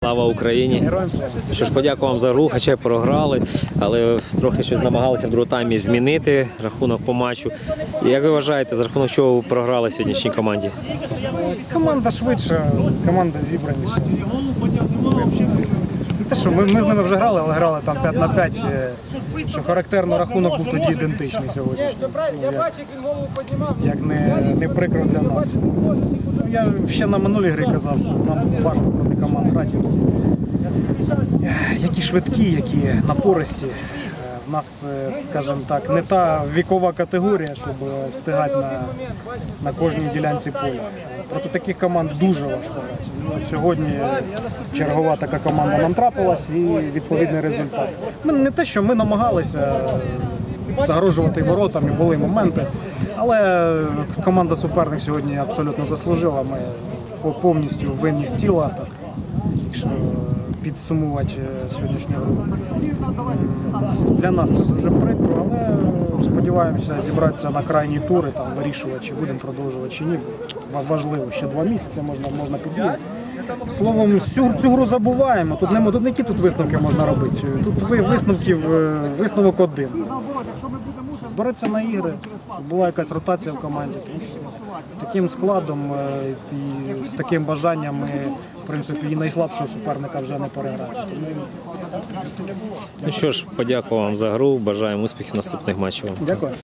Слава Україні! Що ж, подякую вам за гру, хоча й програли, але трохи щось намагалися в другому таймі змінити рахунок по матчу. Як ви вважаєте, за рахунок чого ви програли сьогоднішній команді? Команда швидша, команда зібраніша. Те, що ми з ними вже грали, але грали там 5 на 5, що характерно, рахунок був тоді ідентичний сьогодні. Як не прикро для нас. Я ще на минулій грі казав, що нам важко проти команд грати, які швидкі, які напористі. У нас, скажімо так, не та вікова категорія, щоб встигати на кожній ділянці поля. Проти таких команд дуже важко грати. Сьогодні чергова така команда нам трапилась і відповідний результат. Ми не те, що ми намагалися загрожувати воротам, і були моменти, але команда суперник сьогодні абсолютно заслужила. Ми повністю винні з тіла, так, якщо підсумувати сьогоднішню гру. Для нас це дуже прикро, але сподіваємося зібратися на крайні тури, там, вирішувати, чи будемо продовжувати, чи ні. Важливо, ще 2 місяці можна побігати. Словом, цю гру забуваємо, тут які висновки можна робити. Тут висновок один. Збереться на ігри, була якась ротація в команді. Таким складом і з таким бажанням ми, в принципі, і найслабшого суперника вже не переграємо. Ну що ж, подякую вам за гру, бажаємо успіхів наступних матчів. Дякую.